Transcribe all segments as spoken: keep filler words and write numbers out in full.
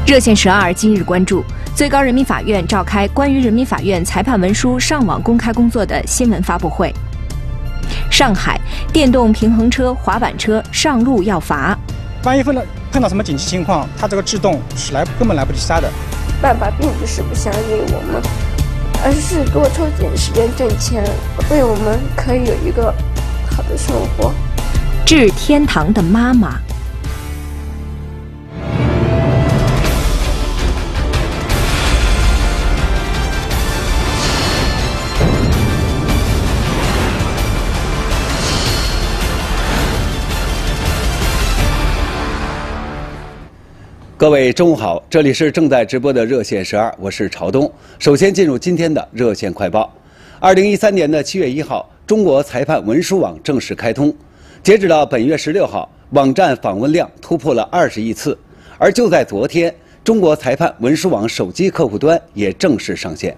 热线十二今日关注：最高人民法院召开关于人民法院裁判文书上网公开工作的新闻发布会。上海电动平衡车、滑板车上路要罚。 万一碰到碰到什么紧急情况，它这个制动是来根本来不及刹的。 爸爸并不是不相信我们，而是多抽紧时间挣钱，为我们可以有一个好的生活。 致天堂的妈妈。 各位中午好，这里是正在直播的热线十二，我是朝东。首先进入今天的热线快报。二零一三年的七月一号，中国裁判文书网正式开通。截止到本月十六号，网站访问量突破了二十亿次。而就在昨天，中国裁判文书网手机客户端也正式上线。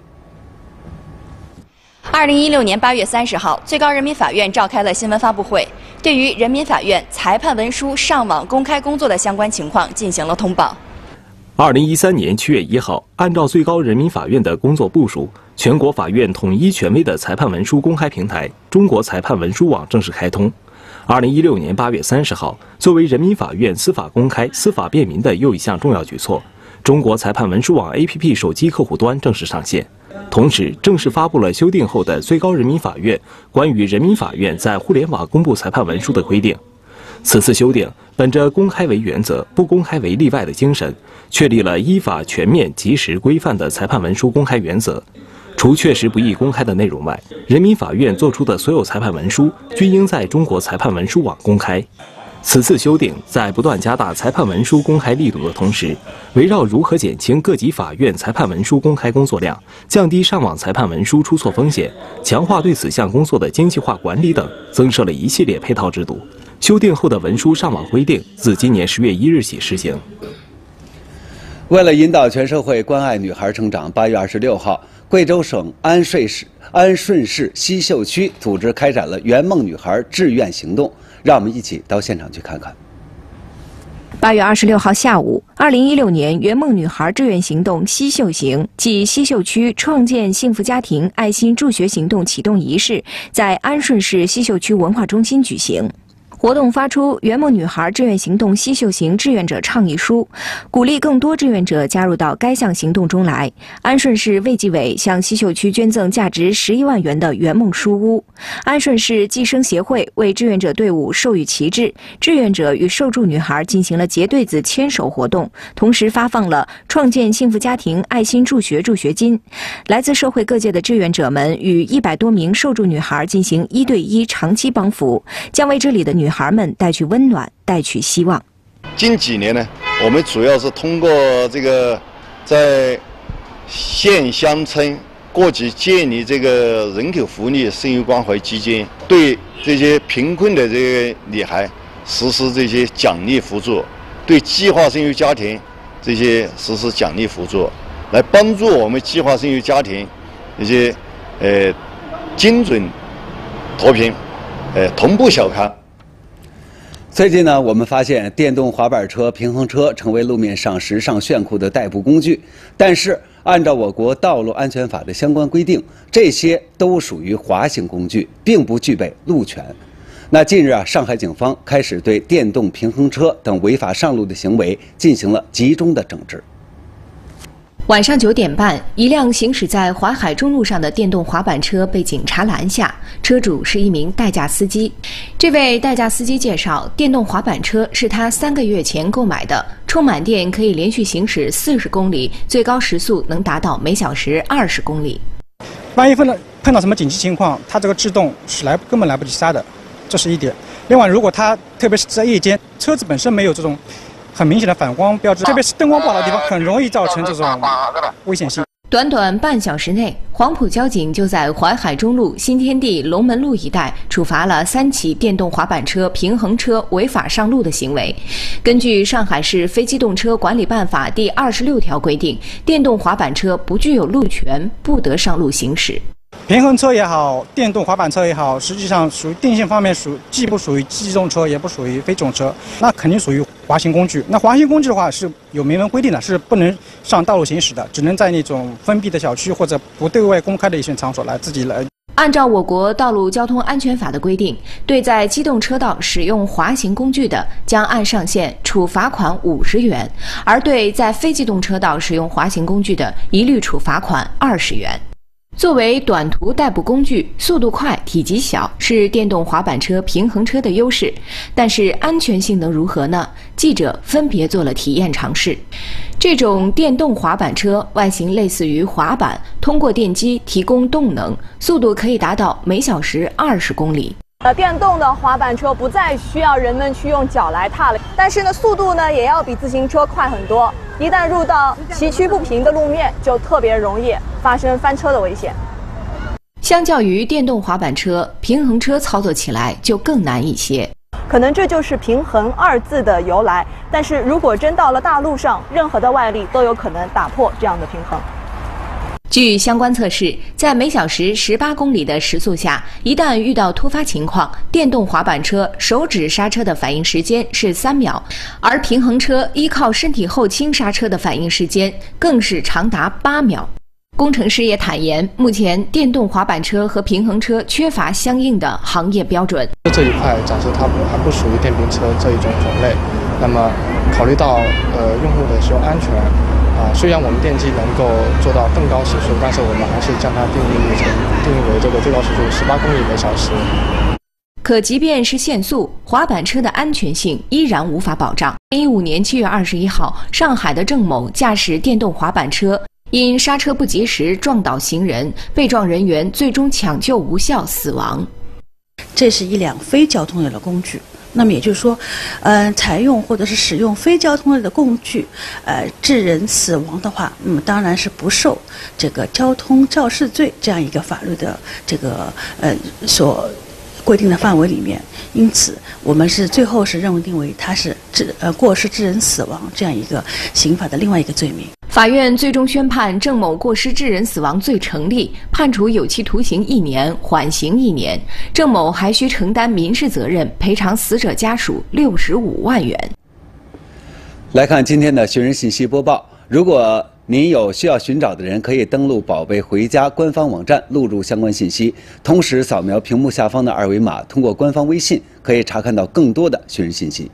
二零一六年八月三十号，最高人民法院召开了新闻发布会，对于人民法院裁判文书上网公开工作的相关情况进行了通报。 二零一三年七月一号，按照最高人民法院的工作部署，全国法院统一权威的裁判文书公开平台“中国裁判文书网”正式开通。二零一六年八月三十号，作为人民法院司法公开、司法便民的又一项重要举措，中国裁判文书网 A P P 手机客户端正式上线。同时，正式发布了修订后的最高人民法院关于人民法院在互联网公布裁判文书的规定。此次修订本着公开为原则、不公开为例外的精神，确立了依法全面、及时、规范的裁判文书公开原则。除确实不易公开的内容外，人民法院作出的所有裁判文书均应在中国裁判文书网公开。此次修订在不断加大裁判文书公开力度的同时，围绕如何减轻各级法院裁判文书公开工作量、降低上网裁判文书出错风险、强化对此项工作的精细化管理等，增设了一系列配套制度。修订后的文书上网规定自今年十月一日起施行。 为了引导全社会关爱女孩成长，八月二十六号，贵州省安顺市安顺市西秀区组织开展了圆梦女孩志愿行动。让我们一起到现场去看看。 八月二十六号下午，二零一六年圆梦女孩志愿行动西秀行暨西秀区创建幸福家庭爱心助学行动启动仪式在安顺市西秀区文化中心举行。活动发出圆梦女孩志愿行动西秀行志愿者倡议书，鼓励更多志愿者加入到该项行动中来。安顺市卫计委向西秀区捐赠价值十一万元的圆梦书屋。安顺市计生协会为志愿者队伍授予旗帜，志愿者与受助女孩进行了结对子牵手活动，同时发放了创建幸福家庭爱心助学助学金。来自社会各界的志愿者们与一百多名受助女孩进行一对一长期帮扶，将为这里的女孩女孩们带去温暖，带去希望。 近几年呢，我们主要是通过这个在县乡村各级建立这个人口福利生育关怀基金，对这些贫困的这个女孩实施这些奖励扶助，对计划生育家庭这些实施奖励扶助，来帮助我们计划生育家庭一些呃精准脱贫，呃同步小康。 最近呢，我们发现电动滑板车、平衡车成为路面上时尚炫酷的代步工具。但是，按照我国道路安全法的相关规定，这些都属于滑行工具，并不具备路权。那近日啊，上海警方开始对电动平衡车等违法上路的行为进行了集中的整治。 晚上九点半，一辆行驶在淮海中路上的电动滑板车被警察拦下，车主是一名代驾司机。这位代驾司机介绍，电动滑板车是他三个月前购买的，充满电可以连续行驶四十公里，最高时速能达到每小时二十公里。 万一碰到碰到什么紧急情况，它这个制动是来根本来不及刹的，这是一点。另外，如果它特别是在夜间，车子本身没有这种很明显的反光标志，特别是灯光不好的地方，很容易造成这种危险性。 短短半小时内，黄埔交警就在淮海中路、新天地、龙门路一带处罚了三起电动滑板车、平衡车违法上路的行为。根据上海市非机动车管理办法第二十六条规定，电动滑板车不具有路权，不得上路行驶。 平衡车也好，电动滑板车也好，实际上属于定性方面属既不属于机动车，也不属于非机动车，那肯定属于滑行工具。那滑行工具的话是有明文规定的，是不能上道路行驶的，只能在那种封闭的小区或者不对外公开的一些场所来自己来。 按照我国道路交通安全法的规定，对在机动车道使用滑行工具的，将按上限处罚款五十元；而对在非机动车道使用滑行工具的，一律处罚款二十元。作为短途代步工具，速度快、体积小是电动滑板车、平衡车的优势，但是安全性能如何呢？记者分别做了体验尝试。这种电动滑板车外形类似于滑板，通过电机提供动能，速度可以达到每小时二十公里。 呃，电动的滑板车不再需要人们去用脚来踏了，但是呢，速度呢也要比自行车快很多。一旦入到崎岖不平的路面，就特别容易发生翻车的危险。 相较于电动滑板车，平衡车操作起来就更难一些。 可能这就是“平衡”二字的由来。但是如果真到了大路上，任何的外力都有可能打破这样的平衡。 据相关测试，在每小时十八公里的时速下，一旦遇到突发情况，电动滑板车手指刹车的反应时间是三秒，而平衡车依靠身体后倾刹车的反应时间更是长达八秒。工程师也坦言，目前电动滑板车和平衡车缺乏相应的行业标准。 这一块暂时它还不属于电瓶车这一种种类。那么，考虑到呃用户的使用安全。啊，虽然我们电机能够做到更高时速，但是我们还是将它定义成定义为这个最高时速十八公里每小时。 可即便是限速，滑板车的安全性依然无法保障。二零一五年七月二十一号，上海的郑某驾驶电动滑板车，因刹车不及时撞倒行人，被撞人员最终抢救无效死亡。 这是一辆非交通类的工具。那么也就是说，呃，采用或者是使用非交通类的工具，呃，致人死亡的话，那么当然是不受这个交通肇事罪这样一个法律的这个呃所规定的范围里面。因此，我们是最后是认定为它是致呃过失致人死亡这样一个刑法的另外一个罪名。 法院最终宣判郑某过失致人死亡罪成立，判处有期徒刑一年，缓刑一年。郑某还需承担民事责任，赔偿死者家属六十五万元。 来看今天的寻人信息播报。如果您有需要寻找的人，可以登录宝贝回家官方网站，录入相关信息，同时扫描屏幕下方的二维码，通过官方微信可以查看到更多的寻人信息。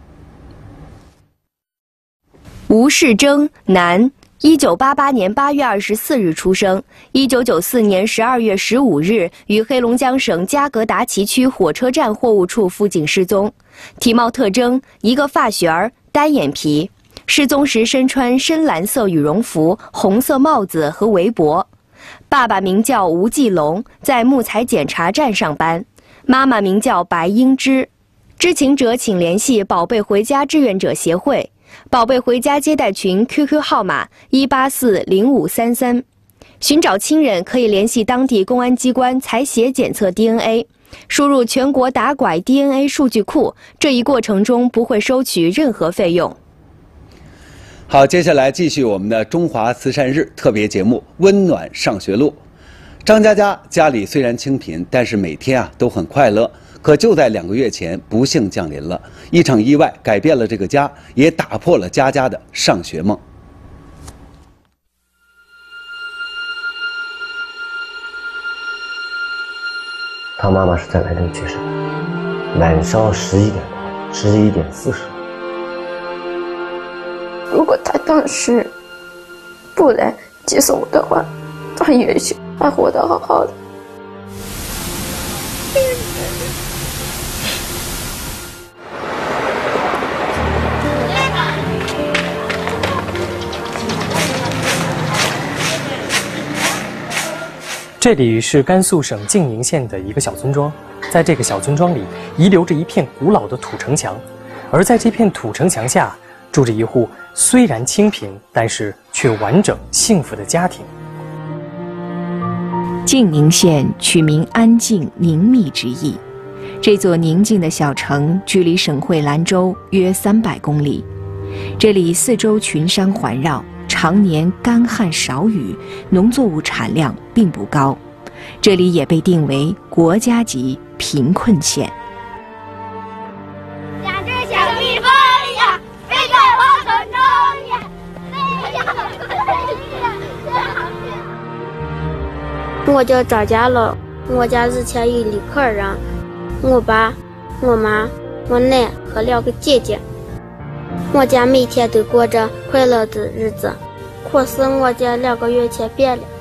吴世征，男。一九八八年八月二十四日出生，一九九四年十二月十五日于黑龙江省加格达奇区火车站货物处附近失踪。体貌特征：一个发旋儿，单眼皮。失踪时身穿深蓝色羽绒服、红色帽子和围脖。爸爸名叫吴继龙，在木材检查站上班；妈妈名叫白英芝。知情者请联系宝贝回家志愿者协会。宝贝回家接待群 Q Q 号码一八四零五三三，寻找亲人可以联系当地公安机关采血检测 D N A， 输入全国打拐 D N A 数据库，这一过程中不会收取任何费用。 好，接下来继续我们的中华慈善日特别节目《温暖上学路》。张佳佳家里虽然清贫，但是每天啊都很快乐。可就在两个月前，不幸降临了一场意外，改变了这个家，也打破了佳佳的上学梦。 他妈妈是在癌症去世的，晚上十一点多，十一点四十。 如果他当时不来接送我的话，他也许还活得好好的。 这里是甘肃省静宁县的一个小村庄，在这个小村庄里遗留着一片古老的土城墙，而在这片土城墙下住着一户虽然清贫，但是却完整幸福的家庭。 静宁县取名安静宁谧之意，这座宁静的小城距离省会兰州约三百公里，这里四周群山环绕，常年干旱少雨，农作物产量并不高。 这里也被定为国家级贫困县。 像只小蜜蜂一样飞在花丛中呀，飞呀飞呀， 我叫张家乐，我家是前一里客人，我爸、我妈、我奶和两个姐姐。我家每天都过着快乐的日子，可是我家两个月前变了。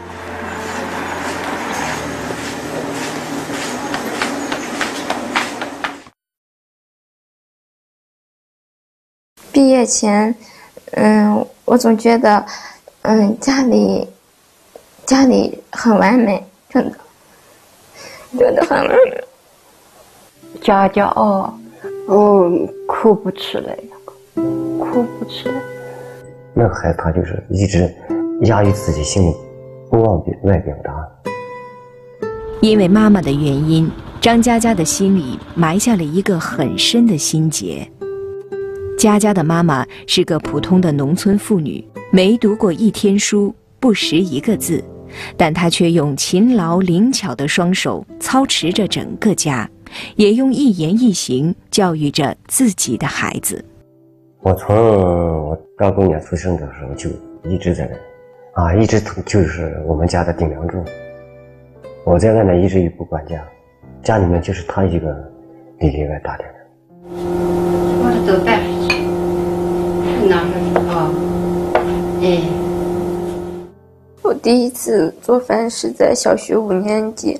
毕业前，嗯，我总觉得，嗯，家里，家里很完美，真的，觉得很完美。 家家哦，嗯，哭不出来，哭不出来。 那个孩子他就是一直压抑自己心里，不往外表达。 因为妈妈的原因，张佳佳的心里埋下了一个很深的心结。佳佳的妈妈是个普通的农村妇女，没读过一天书，不识一个字，但她却用勤劳灵巧的双手操持着整个家，也用一言一行教育着自己的孩子。 我从我刚公年出生的时候就一直在那，啊，一直就是我们家的顶梁柱。我在外面一直也不管家，家里面就是他一个里里外打点的。 我这都带出去，拿出去啊，哎。 我第一次做饭是在小学五年级，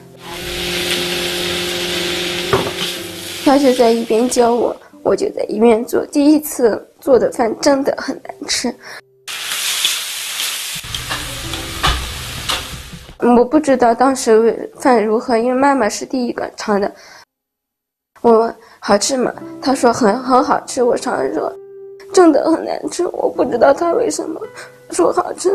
他就在一边教我，我就在一边做。第一次做的饭真的很难吃，我不知道当时饭如何，因为妈妈是第一个尝的。我问好吃吗？她说很很好吃。我尝了说真的很难吃，我不知道她为什么说好吃。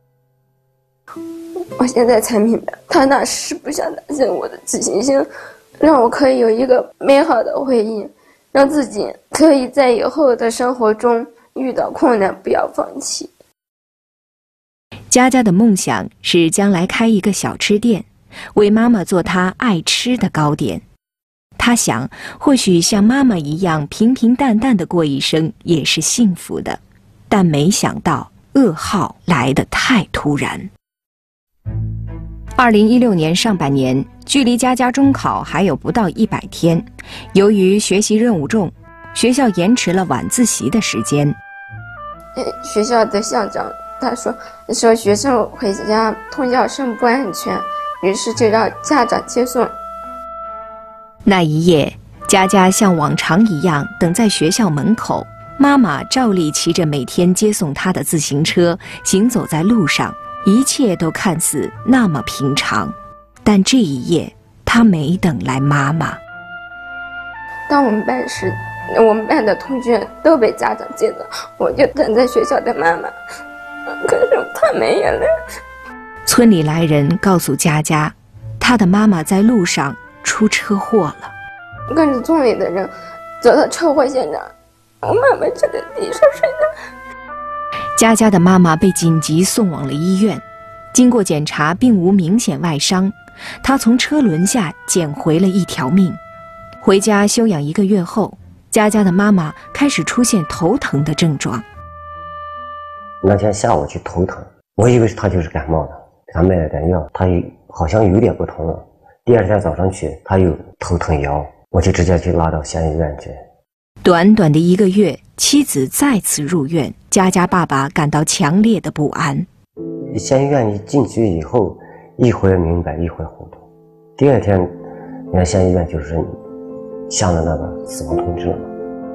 我现在才明白，她那是不想打击我的自信心，让我可以有一个美好的回忆，让自己可以在以后的生活中遇到困难不要放弃。 佳佳的梦想是将来开一个小吃店，为妈妈做她爱吃的糕点。她想，或许像妈妈一样平平淡淡的过一生也是幸福的，但没想到噩耗来得太突然。二零一六年上半年，距离佳佳中考还有不到一百天，由于学习任务重，学校延迟了晚自习的时间。 学校的校长他说说学生回家通教声不安全，于是就让家长接送。 那一夜，佳佳像往常一样等在学校门口，妈妈照例骑着每天接送她的自行车行走在路上，一切都看似那么平常。但这一夜，她没等来妈妈。 当我们班时，我们班的同学都被家长接走，我就等在学校的妈妈，可是她没有来。 村里来人告诉佳佳，她的妈妈在路上出车祸了。 跟着村里的人走到车祸现场，我妈妈就在地上睡着。 佳佳的妈妈被紧急送往了医院，经过检查并无明显外伤，她从车轮下捡回了一条命。回家休养一个月后，佳佳的妈妈开始出现头疼的症状。 那天下午去头疼，我以为她就是感冒的，给她买了点药，她好像有点不同了。第二天早上去，她又头疼摇，我就直接去拉到县医院去。 短短的一个月，妻子再次入院，佳佳爸爸感到强烈的不安。 县医院一进去以后，一会儿明白一会儿糊涂。第二天，人家县医院就是下了那个死亡通知了。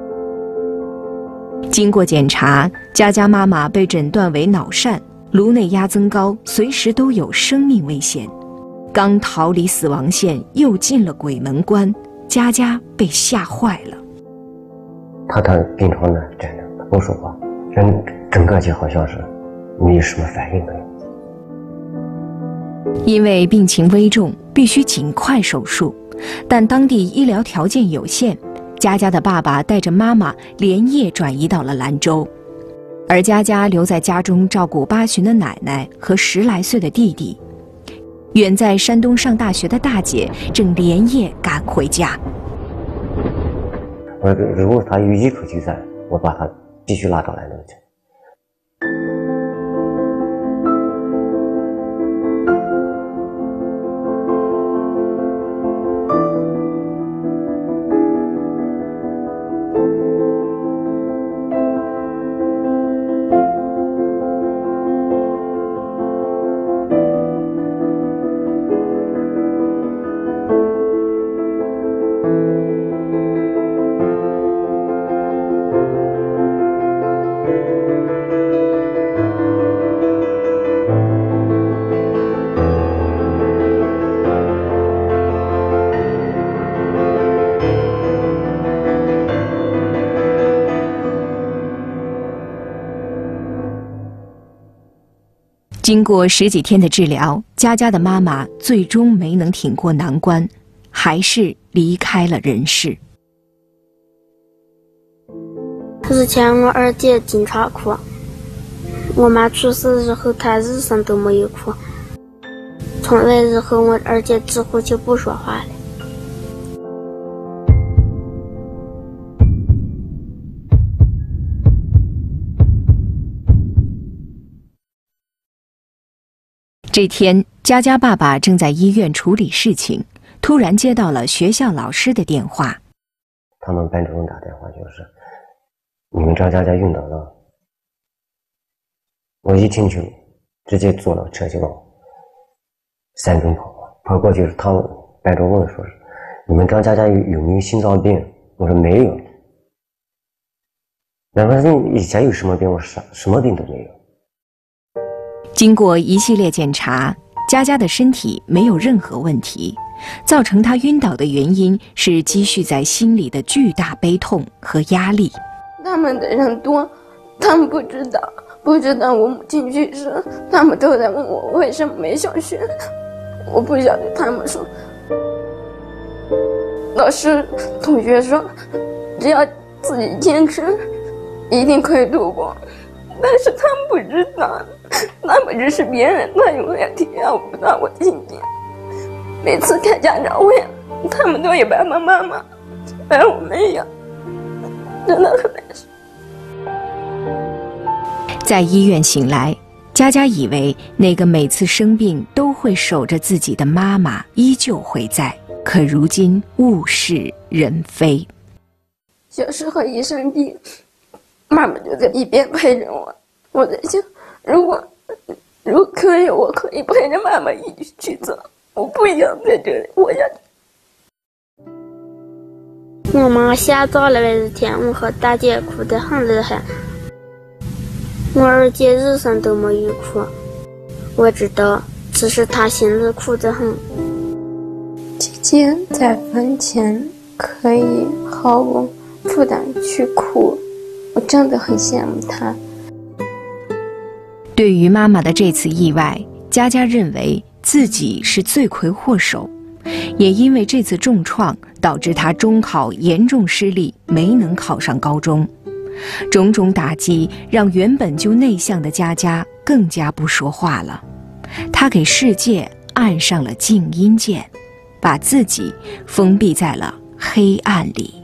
经过检查，佳佳妈妈被诊断为脑疝，颅内压增高，随时都有生命危险。刚逃离死亡线，又进了鬼门关，佳佳被吓坏了。 他在病床那站着，他不说话，人整个就好像是没有什么反应的样子。 因为病情危重，必须尽快手术，但当地医疗条件有限，佳佳的爸爸带着妈妈连夜转移到了兰州，而佳佳留在家中照顾八旬的奶奶和十来岁的弟弟。 远在山东上大学的大姐正连夜赶回家。 我如果他有一口气在，我把他继续拉到来那去。 经过十几天的治疗，佳佳的妈妈最终没能挺过难关，还是离开了人世。 之前我二姐经常哭，我妈去世之后，她日生都没有哭。从那之后，我二姐之后就不说话了。 这天，佳佳爸爸正在医院处理事情，突然接到了学校老师的电话。 他们班主任打电话，就是你们张佳佳晕倒了。我一进去，直接坐了车就往山东跑，跑过去，他们班主任问说是你们张佳佳有有没有心脏病？我说没有。然后你以前有什么病？我说什么病都没有。 经过一系列检查，佳佳的身体没有任何问题，造成她晕倒的原因是积蓄在心里的巨大悲痛和压力。 他们的人多，他们不知道，不知道我母亲去世，他们都在问我为什么没上学。我不晓得他们说，老师、同学说，只要自己坚持，一定可以度过。但是他们不知道，他们只是别人，他永远体谅不到我的心情。每次开家长会，他们都有爸爸妈妈，而我没有，真的很难受。 在医院醒来，佳佳以为那个每次生病都会守着自己的妈妈依旧会在，可如今物是人非。 小时候一生病，妈妈就在一边陪着我。我在想，如果如果可以，我可以陪着妈妈一起去走。我不想在这里活下去。 我妈下葬了那天，我和大姐哭得很厉害。我二姐日生都没有哭，我知道，只是她心里苦得很。 姐姐在坟前可以毫无负担去哭，我真的很羡慕她。 对于妈妈的这次意外，佳佳认为自己是罪魁祸首，也因为这次重创，导致她中考严重失利，没能考上高中。种种打击让原本就内向的佳佳更加不说话了，她给世界按上了静音键，把自己封闭在了黑暗里。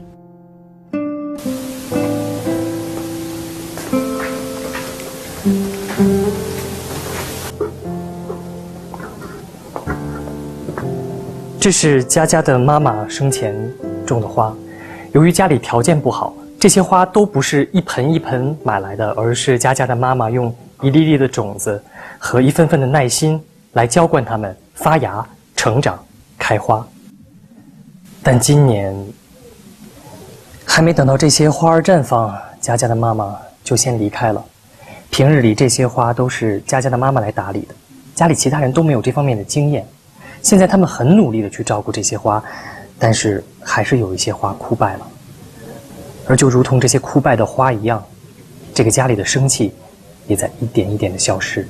这是佳佳的妈妈生前种的花，由于家里条件不好，这些花都不是一盆一盆买来的，而是佳佳的妈妈用一粒粒的种子和一份份的耐心来浇灌它们发芽、成长、开花。但今年还没等到这些花儿绽放，佳佳的妈妈就先离开了。平日里这些花都是佳佳的妈妈来打理的，家里其他人都没有这方面的经验。现在他们很努力地去照顾这些花，但是还是有一些花枯败了。而就如同这些枯败的花一样，这个家里的生气也在一点一点地消失。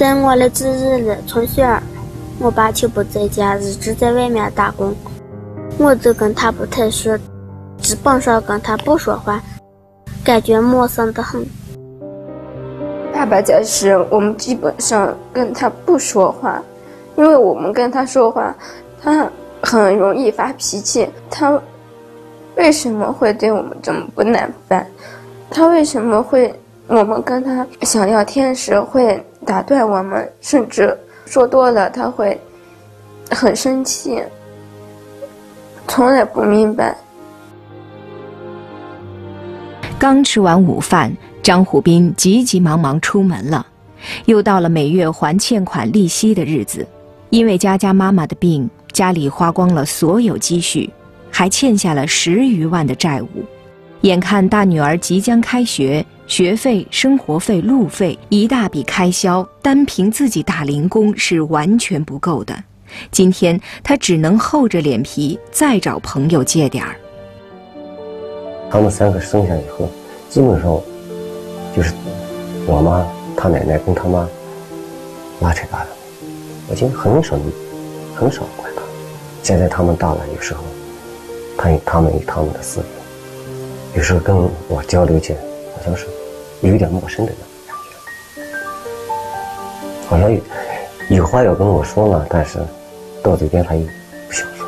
在我的侄子里，从小我爸就不在家，一直在外面打工，我就跟他不太熟，基本上跟他不说话，感觉陌生得很。 爸爸在时，我们基本上跟他不说话，因为我们跟他说话，他很容易发脾气。他为什么会对我们这么不耐烦？他为什么会我们跟他想聊天时会打断我们，甚至说多了他会很生气，从来不明白。 刚吃完午饭，张虎斌急急忙忙出门了，又到了每月还欠款利息的日子。因为佳佳妈妈的病，家里花光了所有积蓄，还欠下了十余万的债务。眼看大女儿即将开学，学费、生活费、路费一大笔开销，单凭自己打零工是完全不够的。今天他只能厚着脸皮再找朋友借点儿。 他们三个生下以后，基本上就是我妈、他奶奶跟他妈拉扯大的，我就很少很少管他。现在他们大了，有时候他有他们有他们的思维，有时候跟我交流起来，好像是有一点陌生的那种感觉，好像有有话要跟我说了，但是到嘴边他又不想说。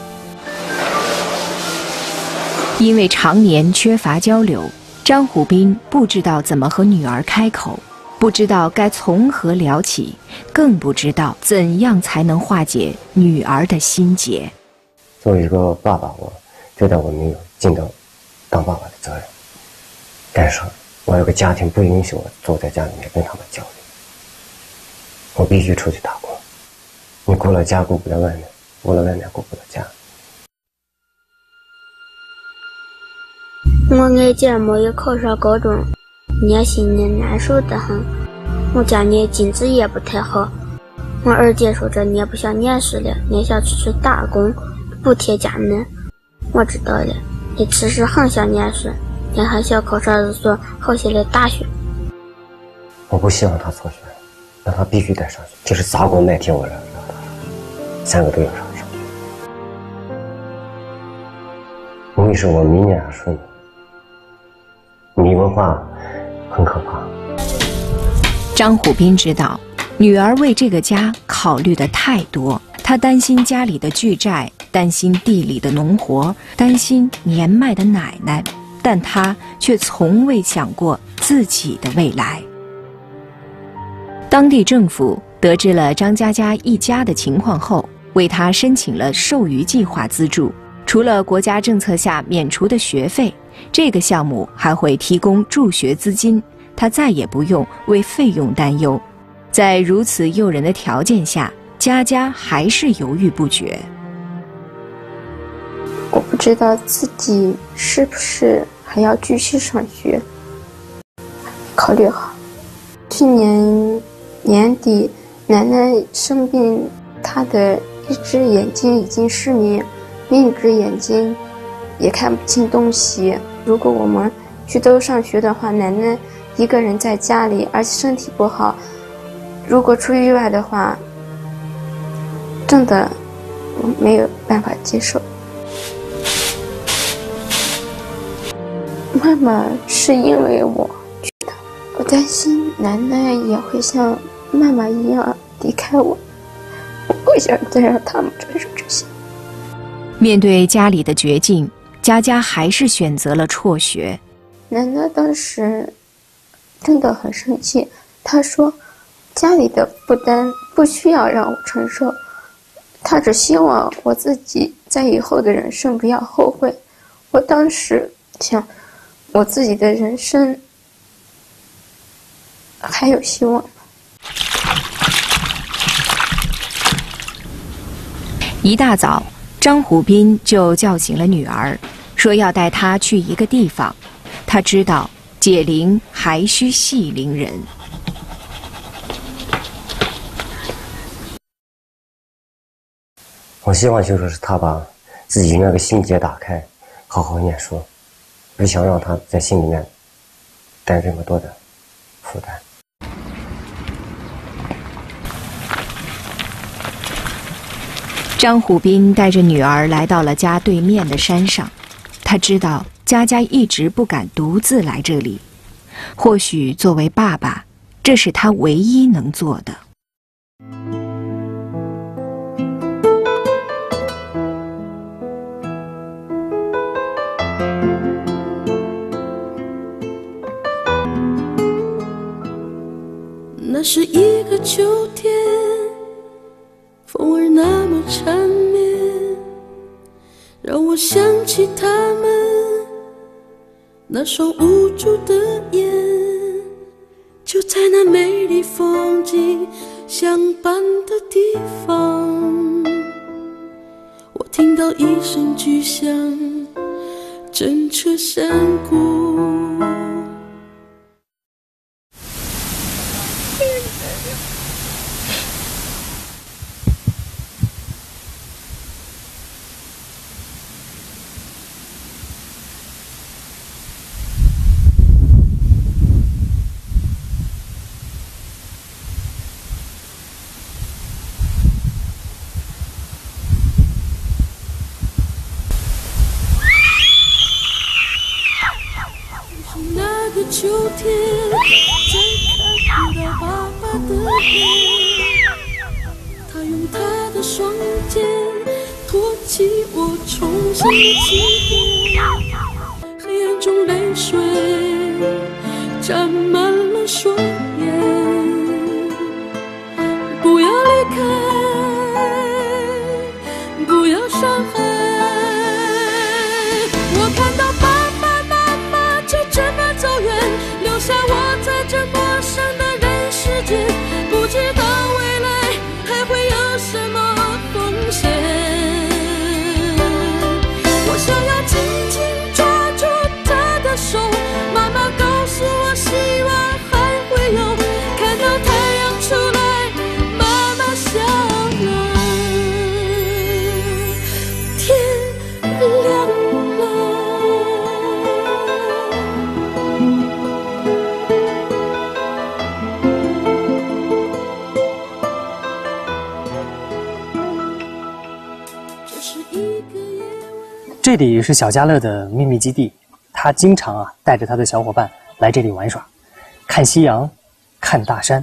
因为常年缺乏交流，张虎斌不知道怎么和女儿开口，不知道该从何聊起，更不知道怎样才能化解女儿的心结。 作为一个爸爸，我觉得我没有尽到当爸爸的责任，但是我有个家庭不允许我坐在家里面跟他们交流，我必须出去打工。你顾了家顾不了外面，顾了外面顾不了家。 我眼见没有考上高中，年心里难受得很。我家里经济也不太好，我二姐说这年不想念书了，你想出去打工补贴家人。我知道了，你其实很想念书，你还想考上一所好些的大学。 我不希望他辍学，但他必须得上学，就是砸锅卖铁我让让他上，三个都要上上学。因为是我明年还说你。你文化很可怕。 张虎斌知道，女儿为这个家考虑的太多，他担心家里的巨债，担心地里的农活，担心年迈的奶奶，但他却从未想过自己的未来。当地政府得知了张佳佳一家的情况后，为他申请了授予计划资助，除了国家政策下免除的学费，这个项目还会提供助学资金，他再也不用为费用担忧。在如此诱人的条件下，佳佳还是犹豫不决。 我不知道自己是不是还要继续上学，考虑好。去年年底，奶奶生病，她的一只眼睛已经失明，另一只眼睛也看不清东西。如果我们去都上学的话，奶奶一个人在家里，而且身体不好，如果出意外的话，真的我没有办法接受。妈妈是因为我去的，我担心奶奶也会像妈妈一样离开我，我不想再让他们承受这些。 面对家里的绝境，佳佳还是选择了辍学。 奶奶当时真的很生气，她说家里的负担不需要让我承受，她只希望我自己在以后的人生不要后悔。我当时想，我自己的人生还有希望。 一大早，张虎斌就叫醒了女儿，说要带她去一个地方。他知道解铃还需系铃人。 我希望就说是他把自己那个心结打开，好好念书，不想让他在心里面担这么多的负担。 张虎斌带着女儿来到了家对面的山上，他知道佳佳一直不敢独自来这里，或许作为爸爸，这是他唯一能做的。 那是一个秋天，风儿那么缠绵，让我想起他们那双无助的眼。就在那美丽风景相伴的地方，我听到一声巨响，震彻山谷。秋天，再看不到爸爸的脸，他用他的双肩托起我重新的起点，黑暗中泪水沾满了双眼，不要离开，不要伤害，我看到爸爸妈妈就这么走远，留下我在这陌生的人世间，不知道未来还会有什么风险。我想要紧紧抓住他的手，妈妈告诉我希望还会有，看到太阳出来，妈妈笑了，天亮了。 这里是小家乐的秘密基地，他经常啊带着他的小伙伴来这里玩耍，看夕阳，看大山。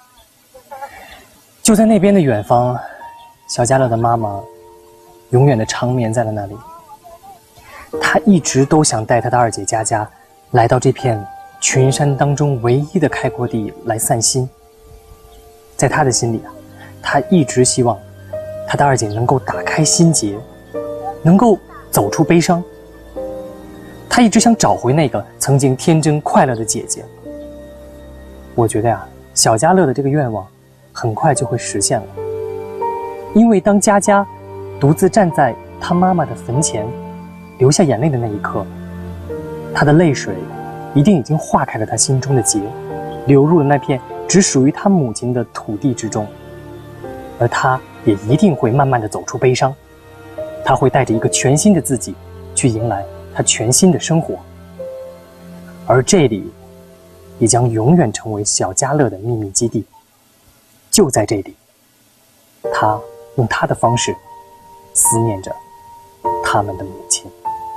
就在那边的远方，小家乐的妈妈永远的长眠在了那里。他一直都想带他的二姐佳佳来到这片群山当中唯一的开阔地来散心。在他的心里啊，他一直希望他的二姐能够打开心结，能够走出悲伤。他一直想找回那个曾经天真快乐的姐姐。我觉得呀、啊，小家乐的这个愿望很快就会实现了。因为当佳佳独自站在她妈妈的坟前流下眼泪的那一刻，她的泪水一定已经化开了她心中的结，流入了那片只属于她母亲的土地之中。而她也一定会慢慢地走出悲伤，他会带着一个全新的自己去迎来他全新的生活，而这里也将永远成为小家乐的秘密基地。就在这里，他用他的方式思念着他们的母亲。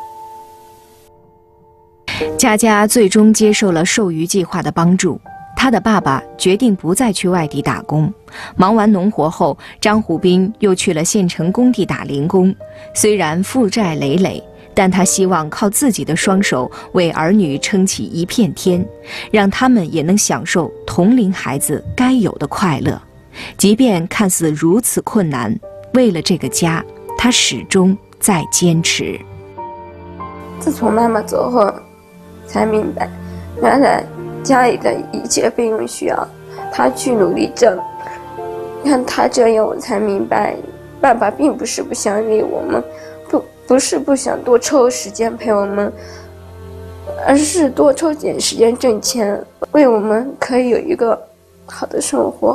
佳佳最终接受了授予计划的帮助，他的爸爸决定不再去外地打工。忙完农活后，张虎斌又去了县城工地打零工。虽然负债累累，但他希望靠自己的双手为儿女撑起一片天，让他们也能享受同龄孩子该有的快乐。即便看似如此困难，为了这个家，他始终在坚持。 自从妈妈走后，才明白，原来家里的一切费用需要他去努力挣。看他这样，我才明白，爸爸并不是不想理我们，不不是不想多抽时间陪我们，而是多抽点时间挣钱，为我们可以有一个好的生活。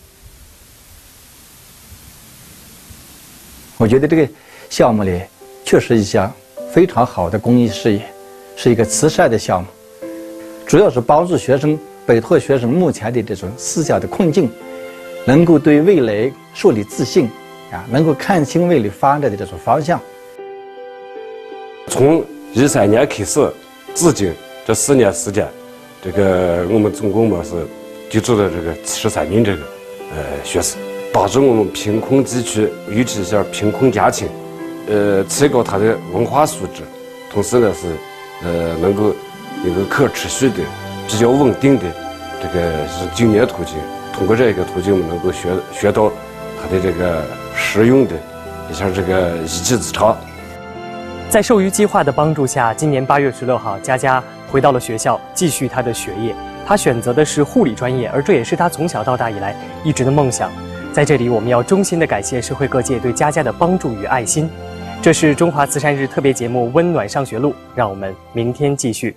我觉得这个项目里确实一项非常好的公益事业，是一个慈善的项目，主要是帮助学生摆脱学生目前的这种思想的困境，能够对未来树立自信， 啊，能够看清未来发展的这种方向。 从一三年开始，至今这四年时间，这个我们总共嘛是救助了这个七十三名这个呃学生，帮助我们贫困地区优质一下贫困家庭，呃，提高他的文化素质，同时呢是呃能够一个可持续的、比较稳定的这个是就业途径。通过这个途径，我们能够学学到他的这个实用的一下这个一技之长。 在授予计划的帮助下，今年八月十六号，佳佳回到了学校，继续她的学业。她选择的是护理专业，而这也是她从小到大以来一直的梦想。在这里，我们要衷心的感谢社会各界对佳佳的帮助与爱心。这是中华慈善日特别节目《温暖上学路》，让我们明天继续。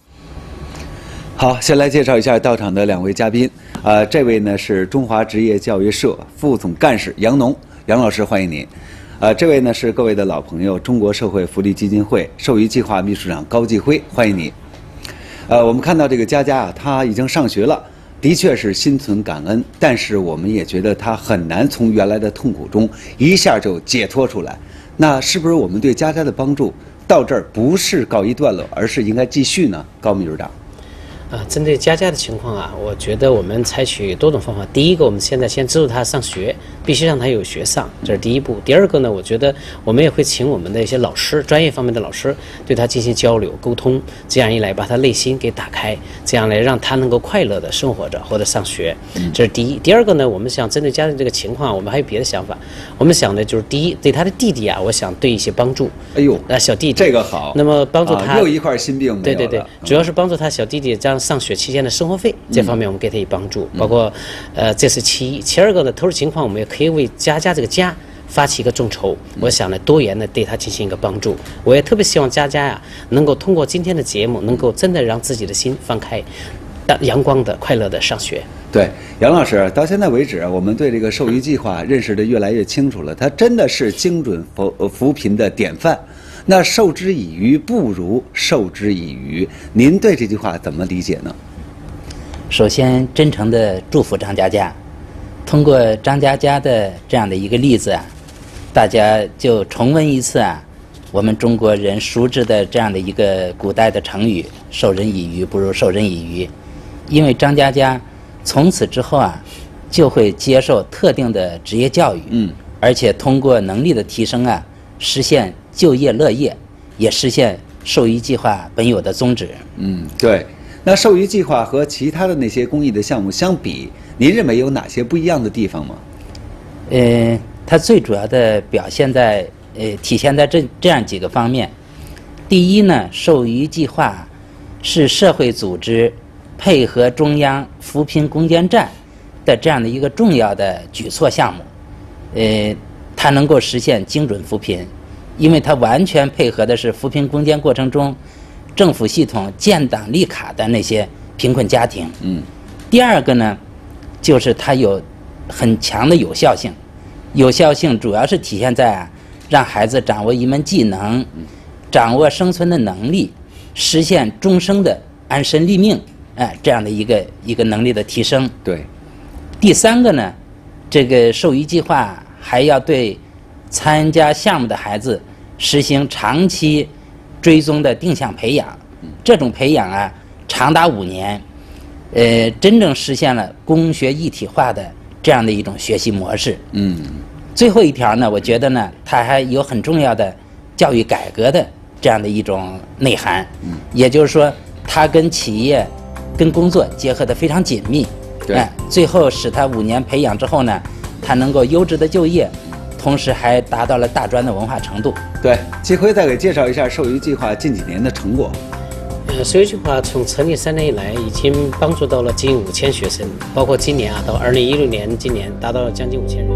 好，先来介绍一下到场的两位嘉宾。呃，这位呢是中华职业教育社副总干事杨农，杨老师，欢迎您。呃，这位呢是各位的老朋友，中国社会福利基金会授予计划秘书长高继辉，欢迎你。呃，我们看到这个佳佳啊，她已经上学了，的确是心存感恩，但是我们也觉得她很难从原来的痛苦中一下就解脱出来。那是不是我们对佳佳的帮助到这儿不是告一段落，而是应该继续呢？高秘书长。 啊，针对佳佳的情况啊，我觉得我们采取多种方法。第一个，我们现在先资助他上学，必须让他有学上，这是第一步。第二个呢，我觉得我们也会请我们的一些老师，专业方面的老师，对他进行交流沟通，这样一来把他内心给打开，这样来让他能够快乐的生活着或者上学，这是第一。第二个呢，我们想针对佳佳这个情况，我们还有别的想法。我们想的就是第一，对他的弟弟啊，我想对一些帮助。 哎呦， 啊，小弟弟这个好。 那么帮助他、 啊、又一块心病没有了。 对对对，主要是帮助他小弟弟这样上学期间的生活费这方面，我们给他以帮助，嗯、包括，呃，这是其一。其二个呢，特殊情况我们也可以为佳佳这个家发起一个众筹。嗯、我想呢，多元的对他进行一个帮助。我也特别希望佳佳呀，能够通过今天的节目，能够真的让自己的心放开，阳光的、快乐的上学。 对，杨老师，到现在为止，我们对这个授予计划认识的越来越清楚了，它真的是精准扶扶贫的典范。那授之以鱼不如授之以渔，您对这句话怎么理解呢？ 首先，真诚的祝福张佳佳。通过张佳佳的这样的一个例子啊，大家就重温一次啊，我们中国人熟知的这样的一个古代的成语“授人以渔不如授人以渔”。因为张佳佳从此之后啊，就会接受特定的职业教育，嗯，而且通过能力的提升啊，实现就业乐业，也实现授予计划本有的宗旨。 嗯，对。那授予计划和其他的那些公益的项目相比，您认为有哪些不一样的地方吗？ 呃，它最主要的表现在呃体现在这这样几个方面。第一呢，授予计划是社会组织配合中央扶贫攻坚战的这样的一个重要的举措项目。呃，它能够实现精准扶贫，因为它完全配合的是扶贫攻坚过程中政府系统建档立卡的那些贫困家庭。嗯。第二个呢，就是它有很强的有效性，有效性主要是体现在啊，让孩子掌握一门技能，掌握生存的能力，实现终生的安身立命，哎，这样的一个一个能力的提升。 对。 第三个呢，这个授予计划还要对参加项目的孩子实行长期追踪的定向培养，这种培养啊，长达五年，呃，真正实现了公学一体化的这样的一种学习模式。嗯。最后一条呢，我觉得呢，它还有很重要的教育改革的这样的一种内涵。嗯。也就是说，它跟企业、跟工作结合得非常紧密。对。哎，最后使他五年培养之后呢，他能够优质的就业，同时还达到了大专的文化程度。 对，继辉再给介绍一下授予计划近几年的成果。 呃，授予计划从成立三年以来，已经帮助到了近五千学生，包括今年啊，到二零一六年，今年达到了将近五千人。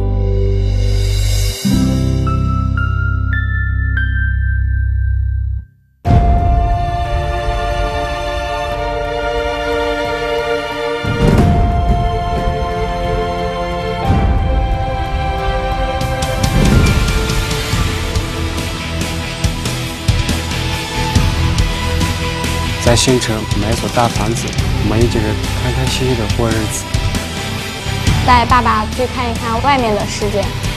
在县城买所大房子，我们一家人开开心心的过日子。 带爸爸去看一看外面的世界。